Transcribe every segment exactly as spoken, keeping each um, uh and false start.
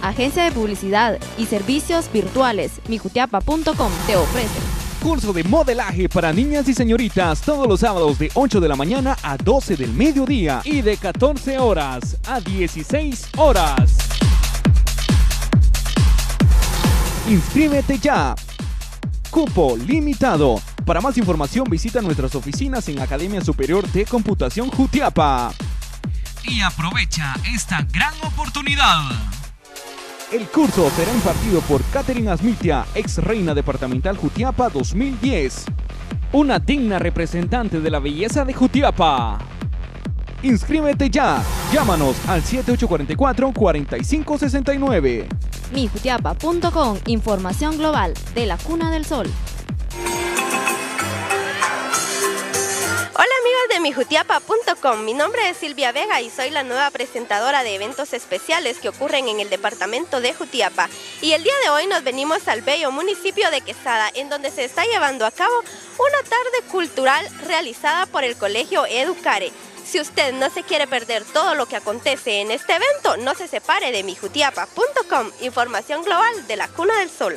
Agencia de publicidad y servicios virtuales mijutiapa punto com te ofrece curso de modelaje para niñas y señoritas todos los sábados de ocho de la mañana a doce del mediodía y de catorce horas a dieciséis horas. Inscríbete ya. Cupo limitado. Para más información visita nuestras oficinas en Academia Superior de Computación Jutiapa. Y aprovecha esta gran oportunidad. El curso será impartido por Catherine Asmitia, ex reina departamental Jutiapa dos mil diez. Una digna representante de la belleza de Jutiapa. Inscríbete ya. Llámanos al siete ocho cuatro cuatro, cuatro cinco seis nueve. mijutiapa punto com, información global de la Cuna del Sol. Hola amigos de mijutiapa punto com, mi nombre es Silvia Vega y soy la nueva presentadora de eventos especiales que ocurren en el departamento de Jutiapa. Y el día de hoy nos venimos al bello municipio de Quesada, en donde se está llevando a cabo una tarde cultural realizada por el Colegio Educare. Si usted no se quiere perder todo lo que acontece en este evento, no se separe de mijutiapa punto com, información global de la Cuna del Sol.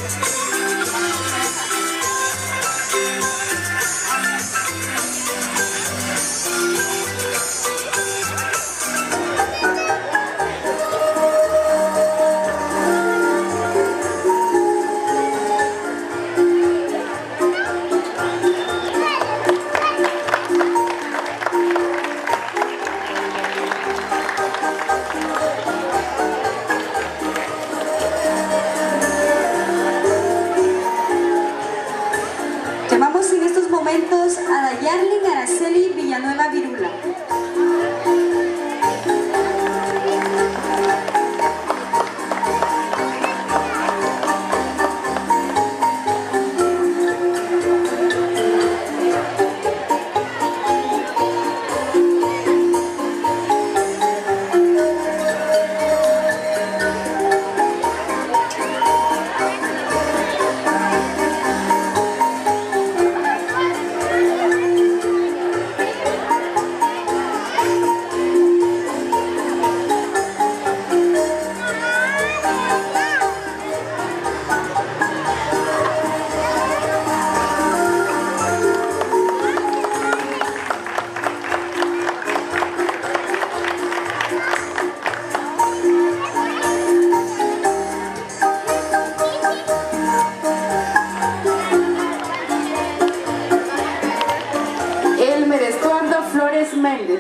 A Dayarlin Araceli Villanueva Virula. Méndez.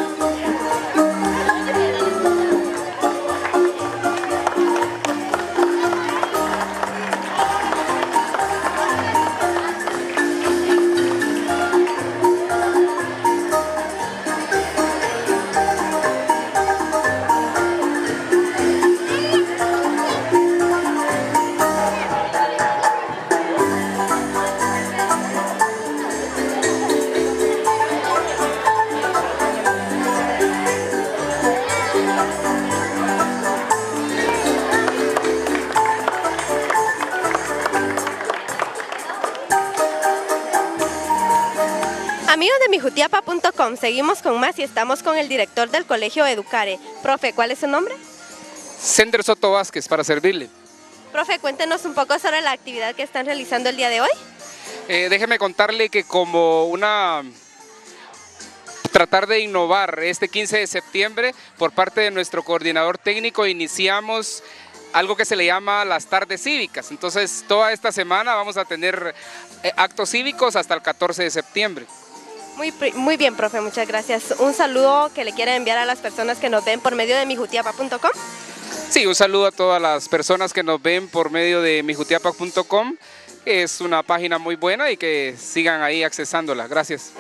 Amigos de mijutiapa punto com, seguimos con más y estamos con el director del Colegio Educare. Profe, ¿cuál es su nombre? Sender Soto Vázquez, para servirle. Profe, cuéntenos un poco sobre la actividad que están realizando el día de hoy. Eh, déjeme contarle que como una... tratar de innovar este quince de septiembre, por parte de nuestro coordinador técnico, iniciamos algo que se le llama las tardes cívicas. Entonces, toda esta semana vamos a tener eh, actos cívicos hasta el catorce de septiembre. Muy, muy bien, profe, muchas gracias. Un saludo que le quiera enviar a las personas que nos ven por medio de mijutiapa punto com. Sí, un saludo a todas las personas que nos ven por medio de mijutiapa punto com. Es una página muy buena y que sigan ahí accesándola. Gracias.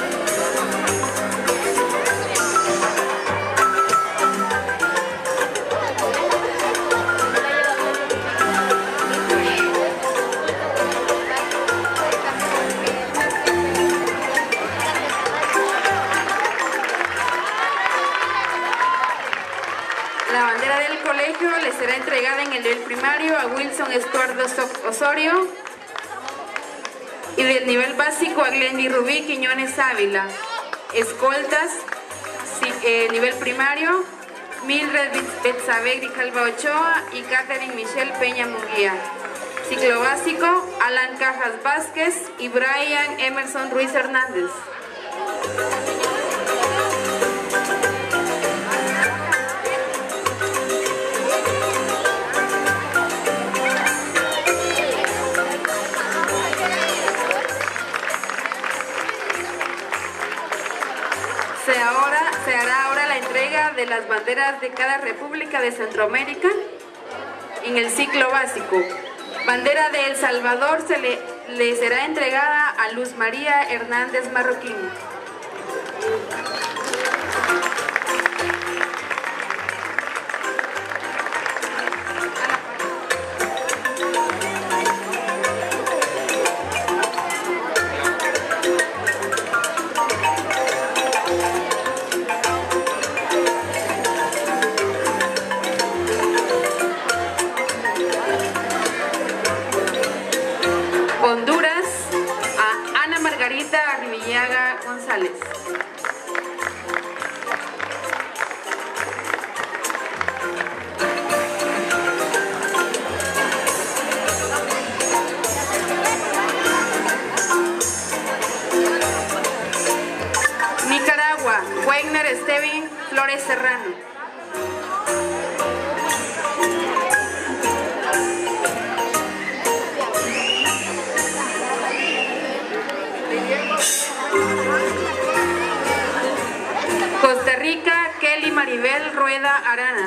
La bandera del colegio le será entregada en el nivel primario a Wilson Estuardo Osorio y del nivel básico a Glendy Rubí Quiñones Ávila. Escoltas, sí, eh, nivel primario, Mildred Betsabe Grijalva Ochoa y Catherine Michelle Peña Munguía. Ciclo básico, Alan Cajas Vázquez y Brian Emerson Ruiz Hernández. Se, ahora, se hará ahora la entrega de las banderas de cada república de Centroamérica en el ciclo básico. Bandera de El Salvador se le, le será entregada a Luz María Hernández Marroquín. Honduras, a Ana Margarita Arribillaga González. Nicaragua, Wegner Esteban Flores Serrano. Costa Rica, Kelly Maribel Rueda Arana.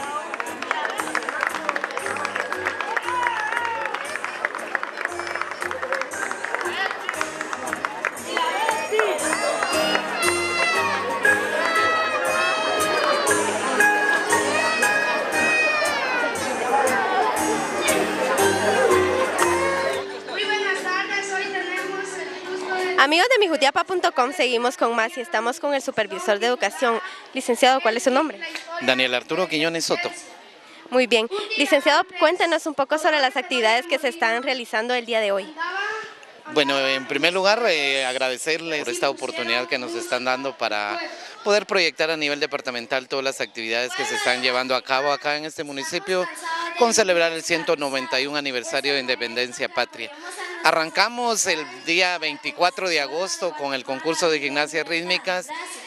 Amigos de mi jutiapa punto com, seguimos con más y estamos con el supervisor de educación. Licenciado, ¿cuál es su nombre? Daniel Arturo Quiñones Soto. Muy bien. Licenciado, cuéntenos un poco sobre las actividades que se están realizando el día de hoy. Bueno, en primer lugar, eh, agradecerles por esta oportunidad que nos están dando para poder proyectar a nivel departamental todas las actividades que se están llevando a cabo acá en este municipio con celebrar el ciento noventa y un aniversario de Independencia Patria. Arrancamos el día veinticuatro de agosto con el concurso de gimnasias rítmicas.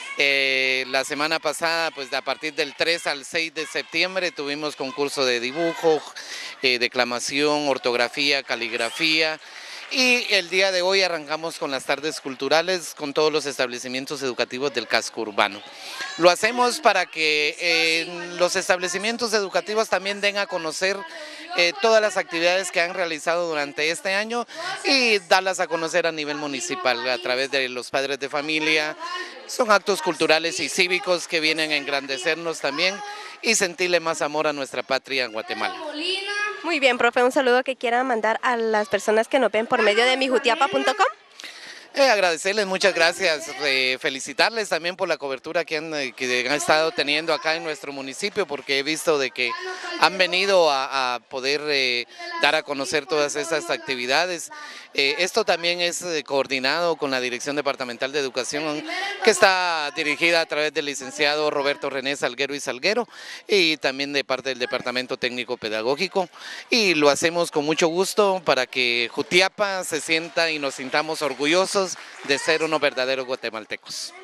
Eh, la semana pasada, pues a partir del tres al seis de septiembre, tuvimos concurso de dibujo, eh, declamación, ortografía, caligrafía. Y el día de hoy arrancamos con las tardes culturales con todos los establecimientos educativos del casco urbano. Lo hacemos para que eh, los establecimientos educativos también den a conocer eh, todas las actividades que han realizado durante este año y darlas a conocer a nivel municipal a través de los padres de familia. Son actos culturales y cívicos que vienen a engrandecernos también y sentirle más amor a nuestra patria en Guatemala. Muy bien, profe, un saludo que quieran mandar a las personas que nos ven por medio de mi jutiapa punto com. Eh, agradecerles, muchas gracias, eh, felicitarles también por la cobertura que han, eh, que han estado teniendo acá en nuestro municipio, porque he visto de que han venido a, a poder eh, dar a conocer todas estas actividades. Eh, esto también es eh, coordinado con la Dirección Departamental de Educación, que está dirigida a través del licenciado Roberto René Salguero y Salguero, y también de parte del Departamento Técnico Pedagógico, y lo hacemos con mucho gusto para que Jutiapa se sienta y nos sintamos orgullosos de ser unos verdaderos guatemaltecos.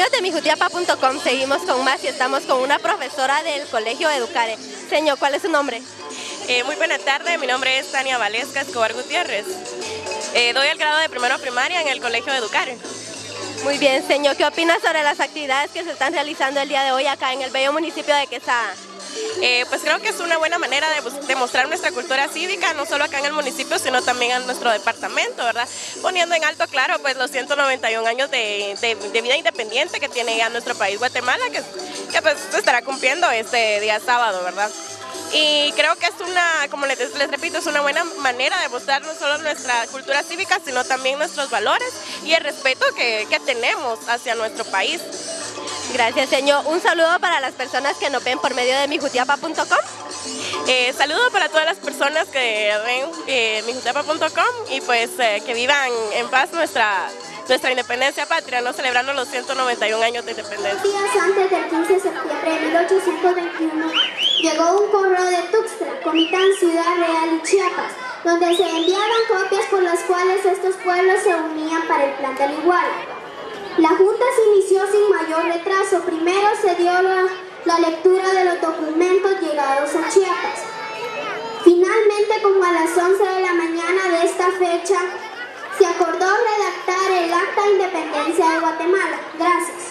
Amigos de mi jutiapa punto com, seguimos con más y estamos con una profesora del Colegio Educare. Señor, ¿cuál es su nombre? Eh, muy buena tarde, mi nombre es Tania Valesca Escobar Gutiérrez. Eh, doy el grado de primero primaria en el Colegio Educare. Muy bien, señor. ¿Qué opina sobre las actividades que se están realizando el día de hoy acá en el bello municipio de Quesada? Eh, pues creo que es una buena manera de demostrar nuestra cultura cívica, no solo acá en el municipio, sino también en nuestro departamento, ¿verdad? Poniendo en alto, claro, pues los ciento noventa y un años de, de, de vida independiente que tiene ya nuestro país, Guatemala, que, que pues se estará cumpliendo este día sábado, ¿verdad? Y creo que es una, como les, les repito, es una buena manera de mostrar no solo nuestra cultura cívica, sino también nuestros valores y el respeto que, que tenemos hacia nuestro país. Gracias, señor. Un saludo para las personas que nos ven por medio de mi jutiapa punto com. Eh, saludo para todas las personas que ven eh, mi jutiapa punto com y pues eh, que vivan en paz nuestra, nuestra independencia patria, ¿no? Celebrando los ciento noventa y un años de independencia. Días antes del quince de septiembre de mil ochocientos veintiuno llegó un correo de Tuxtla, Comitán, Ciudad Real y Chiapas, donde se enviaban copias por las cuales estos pueblos se unían para el Plan del Iguala. La Junta se inició sin mayor retraso. Primero se dio la, la lectura de los documentos llegados a Chiapas. Finalmente, como a las once de la mañana de esta fecha, se acordó redactar el Acta de Independencia de Guatemala. Gracias.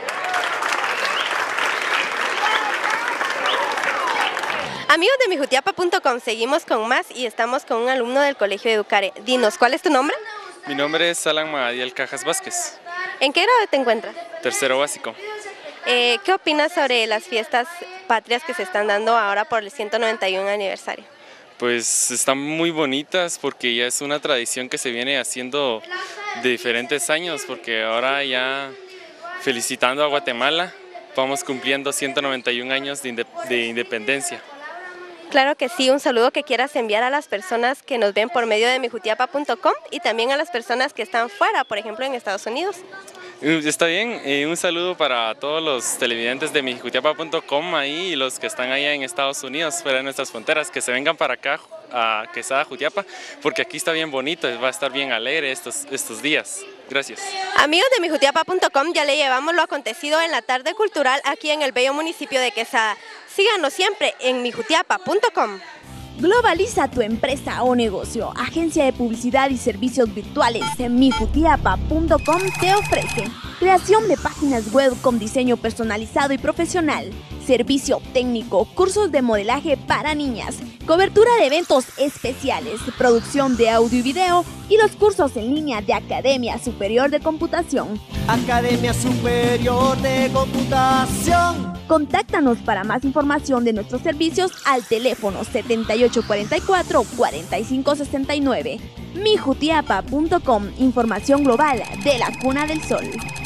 Amigos de mi jutiapa punto com, seguimos con más y estamos con un alumno del Colegio Educare. Dinos, ¿cuál es tu nombre? Mi nombre es Alan Magadiel Cajas Vázquez. ¿En qué grado te encuentras? Tercero básico. Eh, ¿Qué opinas sobre las fiestas patrias que se están dando ahora por el ciento noventa y un aniversario? Pues están muy bonitas porque ya es una tradición que se viene haciendo de diferentes años, porque ahora ya felicitando a Guatemala, vamos cumpliendo ciento noventa y un años de, indep- de independencia. Claro que sí, un saludo que quieras enviar a las personas que nos ven por medio de mi jutiapa punto com y también a las personas que están fuera, por ejemplo en Estados Unidos. Está bien, eh, un saludo para todos los televidentes de mi jutiapa punto com ahí y los que están allá en Estados Unidos, fuera de nuestras fronteras, que se vengan para acá a Quesada, Jutiapa, porque aquí está bien bonito, va a estar bien alegre estos, estos días. Gracias. Amigos de mi jutiapa punto com, ya le llevamos lo acontecido en la tarde cultural aquí en el bello municipio de Quesada. Síganos siempre en mi jutiapa punto com. Globaliza tu empresa o negocio. Agencia de publicidad y servicios virtuales en mi jutiapa punto com te ofrece creación de páginas web con diseño personalizado y profesional, servicio técnico, cursos de modelaje para niñas, cobertura de eventos especiales, producción de audio y video y los cursos en línea de Academia Superior de Computación. Academia Superior de Computación. Contáctanos para más información de nuestros servicios al teléfono setenta y ocho cuarenta y cuatro, cuarenta y cinco sesenta y nueve. mi jutiapa punto com, información global de la Cuna del Sol.